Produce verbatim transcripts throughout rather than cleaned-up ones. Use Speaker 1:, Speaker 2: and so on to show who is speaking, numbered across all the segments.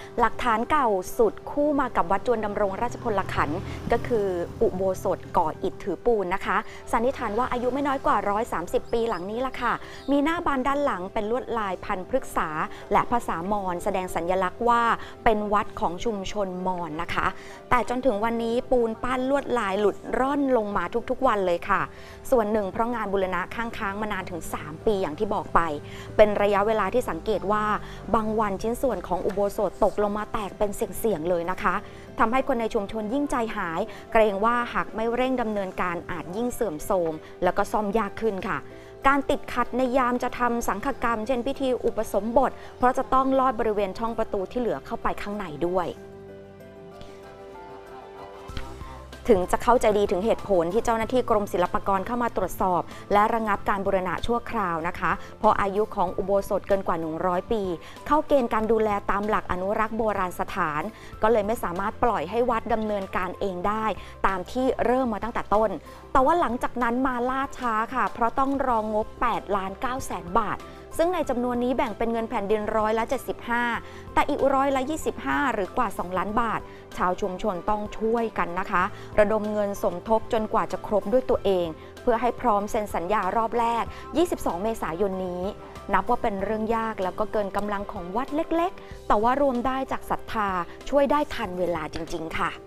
Speaker 1: หลักฐานเก่าสุดคู่มากับวัดจวนดำรงราชพลขันธ์ก็คืออุโบสถก่ออิฐถือปูนนะคะสันนิษฐานว่าอายุไม่น้อยกว่าหนึ่งร้อยสามสิบปีหลังนี้ละค่ะมีหน้าบานด้านหลังเป็นลวดลายพันพฤกษาและภาษามอญแสดงสัญลักษณ์ว่าเป็นวัดของชุมชนมอญนะคะแต่จนถึงวันนี้ปูนปั้นลวดลายหลุดร่อนลงมาทุกๆวันเลยค่ะส่วนหนึ่งเพราะงานบูรณะค้างค้างมานานถึงสามปีอย่างที่บอกไปเป็นระยะเวลาที่สังเกตว่าบางวันชิ้นส่วนของอุโบสถตกลงมาแตกเป็นเสี่ยงๆเลยนะคะทำให้คนในชุมชนยิ่งใจหายเกรงว่าหากไม่เร่งดำเนินการอาจยิ่งเสื่อมโทรมแล้วก็ซ่อมยากขึ้นค่ะการติดขัดในยามจะทำสังฆกรรมเช่นพิธีอุปสมบทเพราะจะต้องลอดบริเวณช่องประตูที่เหลือเข้าไปข้างในด้วยถึงจะเข้าใจดีถึงเหตุผลที่เจ้าหน้าที่กรมศิลปากรเข้ามาตรวจสอบและระงับการบูรณะชั่วคราวนะคะเพราะอายุของอุโบสถเกินกว่าหนึ่งร้อยปีเข้าเกณฑ์การดูแลตามหลักอนุรักษ์โบราณสถานก็เลยไม่สามารถปล่อยให้วัดดำเนินการเองได้ตามที่เริ่มมาตั้งแต่ต้นแต่ว่าหลังจากนั้นมาล่าช้าค่ะเพราะต้องรองงบแปดล้านเก้าแสนบาทซึ่งในจำนวนนี้แบ่งเป็นเงินแผ่นดินร้อยละเจ็ดสิบห้าแต่อีกร้อยละยี่สิบห้าหรือกว่าสองล้านบาทชาวชุมชนต้องช่วยกันนะคะระดมเงินสมทบจนกว่าจะครบด้วยตัวเองเพื่อให้พร้อมเซ็นสัญญารอบแรกยี่สิบสองเมษายนนี้นับว่าเป็นเรื่องยากแล้วก็เกินกำลังของวัดเล็กๆแต่ว่ารวมได้จากศรัทธาช่วยได้ทันเวลาจริงๆค่ะ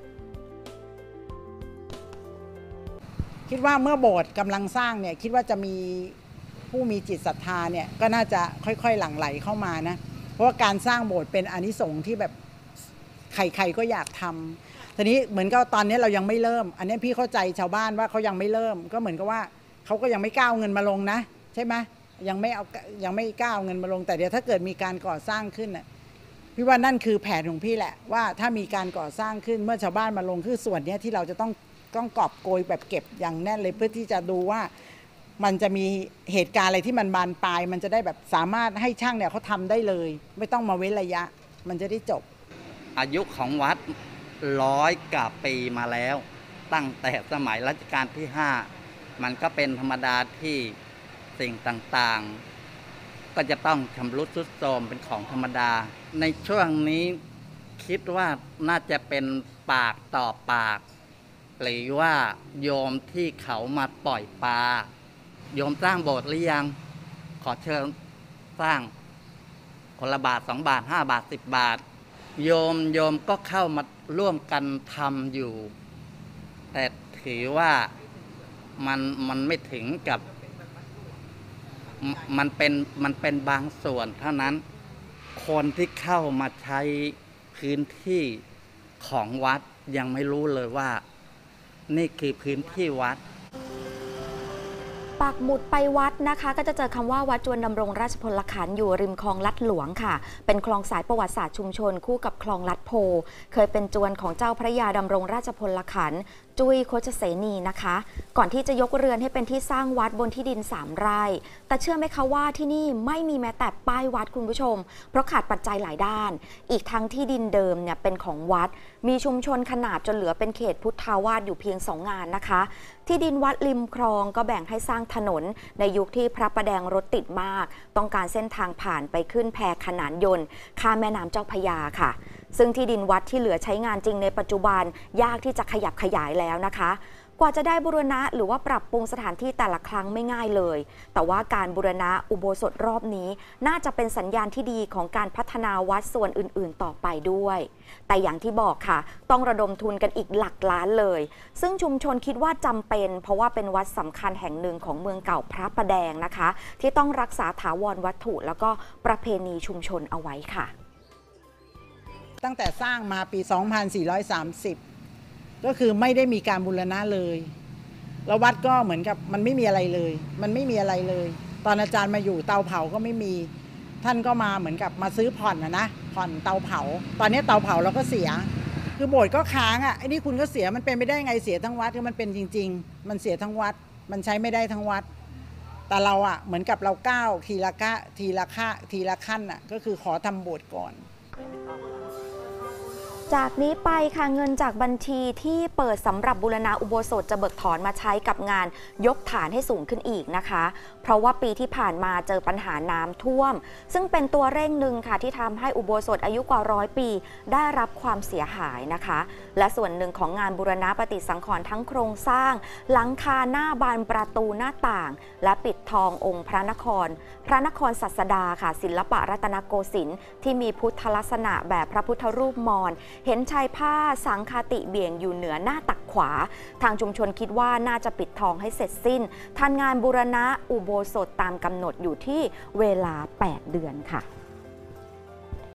Speaker 2: คิดว่าเมื่อโบสถ์กำลังสร้างเนี่ยคิดว่าจะมีผู้มีจิตศรัทธาเนี่ยก็น่าจะค่อยๆหลั่งไหลเข้ามานะเพราะว่าการสร้างโบสถ์เป็นอานิสงส์ที่แบบใครๆก็อยากทำทีนี้เหมือนกับตอนนี้เรายังไม่เริ่มอันนี้พี่เข้าใจชาวบ้านว่าเขายังไม่เริ่มก็เหมือนกับว่าเขาก็ยังไม่กล้าเอาเงินมาลงนะใช่ไหมยังไม่เอายังไม่กล้าเอาเงินมาลงแต่เดี๋ยวถ้าเกิดมีการก่อสร้างขึ้นน่ะพี่ว่านั่นคือแผนของพี่แหละว่าถ้ามีการก่อสร้างขึ้นเมื่อชาวบ้านมาลงคือส่วนนี้ที่เราจะต้องต้องกอบโกยแบบเก็บอย่างแน่นเลยเพื่อที่จะดูว่ามันจะมีเหตุการณ์อะไรที่มันบานปลายมันจะได้แบบสามารถให้ช่างเนี่ยเขาทำได้เลยไม่ต้องมาเว้นระยะมันจะได้จบ
Speaker 3: อายุของวัดร้อยกว่าปีมาแล้วตั้งแต่สมัยรัชกาลที่ห้ามันก็เป็นธรรมดาที่สิ่งต่างๆก็จะต้องชำรุดทรุดโทรมเป็นของธรรมดาในช่วงนี้คิดว่าน่าจะเป็นปากต่อปากหรือว่าโยมที่เขามาปล่อยปลาโยมสร้างโบสถ์หรือยังขอเชิญสร้างคนละบาทสองบาทห้าบาทสิบบาทโยมโยมก็เข้ามาร่วมกันทำอยู่แต่ถือว่ามันมันไม่ถึงกับมันเป็นมันเป็นบางส่วนเท่านั้นคนที่เข้ามาใช้พื้นที่ของวัดยังไม่รู้เลยว่านี่คือพื้นที่วัด
Speaker 1: ปักหมุดไปวัดนะคะก็จะเจอคำว่าวัดจวนดำรงราชพลขันธ์อยู่ริมคลองลัดหลวงค่ะเป็นคลองสายประวัติศาสตร์ชุมชนคู่กับคลองลัดโพเคยเป็นจวนของเจ้าพระยาดำรงราชพลขันธ์จุ้ยโคชเสนีนะคะก่อนที่จะยกเรือนให้เป็นที่สร้างวัดบนที่ดินสามไร่แต่เชื่อไหมคะว่าที่นี่ไม่มีแม้แต่ป้ายวัดคุณผู้ชมเพราะขาดปัจจัยหลายด้านอีกทั้งที่ดินเดิมเนี่ยเป็นของวัดมีชุมชนขนาดจนเหลือเป็นเขตพุทธาวาสอยู่เพียงสองงานนะคะที่ดินวัดริมคลองก็แบ่งให้สร้างถนนในยุคที่พระประแดงรถติดมากต้องการเส้นทางผ่านไปขึ้นแพขนานยนต์ข้ามแม่น้ำเจ้าพระยาค่ะซึ่งที่ดินวัดที่เหลือใช้งานจริงในปัจจุบันยากที่จะขยับขยายแล้วนะคะกว่าจะได้บูรณะหรือว่าปรับปรุงสถานที่แต่ละครั้งไม่ง่ายเลยแต่ว่าการบูรณะอุโบสถรอบนี้น่าจะเป็นสัญญาณที่ดีของการพัฒนาวัดส่วนอื่นๆต่อไปด้วยแต่อย่างที่บอกค่ะต้องระดมทุนกันอีกหลักล้านเลยซึ่งชุมชนคิดว่าจำเป็นเพราะว่าเป็นวัดสำคัญแห่งหนึ่งของเมืองเก่าพระประแดงนะคะที่ต้องรักษาถาวรวัตถุแล้วก็ประเพณีชุมชนเอาไว้ค่ะ
Speaker 2: ตั้งแต่สร้างมาปีสองพันสี่ร้อยสามสิบก็คือไม่ได้มีการบูรณะเลยแล้ววัดก็เหมือนกับมันไม่มีอะไรเลยมันไม่มีอะไรเลยตอนอาจารย์มาอยู่เตาเผาก็ไม่มีท่านก็มาเหมือนกับมาซื้อผ่อนนะนะผ่อนเตาเผาตอนนี้เตาเผาเราก็เสียคือโบสถ์ก็ค้างอ่ะไอ้นี่คุณก็เสียมันเป็นไม่ได้ไงเสียทั้งวัดคือมันเป็นจริงๆมันเสียทั้งวัดมันใช้ไม่ได้ทั้งวัดแต่เราอ่ะเหมือนกับเราก้าวทีละก้าทีละค่าทีละขั้นอ่ะก็คือขอทำโบสถ์ก่อน
Speaker 1: จากนี้ไปค่ะเงินจากบัญชีที่เปิดสำหรับบูรณะอุโบสถจะเบิกถอนมาใช้กับงานยกฐานให้สูงขึ้นอีกนะคะ เพราะว่าปีที่ผ่านมาเจอปัญหาน้ำท่วมซึ่งเป็นตัวเร่งหนึ่งค่ะที่ทำให้อุโบสถอายุกว่าร้อยปีได้รับความเสียหายนะคะและส่วนหนึ่งของงานบูรณะปฏิสังขรณ์ทั้งโครงสร้างหลังคาหน้าบานประตูหน้าต่างและปิดทององค์พระนครพระนครศัสดาค่ะศิลปะรัตนโกสินทร์ที่มีพุทธลักษณะแบบพระพุทธรูปมอญเห็นชายผ้าสังคาติเบี่ยงอยู่เหนือหน้าตักขวาทางชุมชนคิดว่าน่าจะปิดทองให้เสร็จสิ้นทันงานบูรณะอุโบสถตามกำหนดอยู่ที่เวลาแปดเดือนค่ะ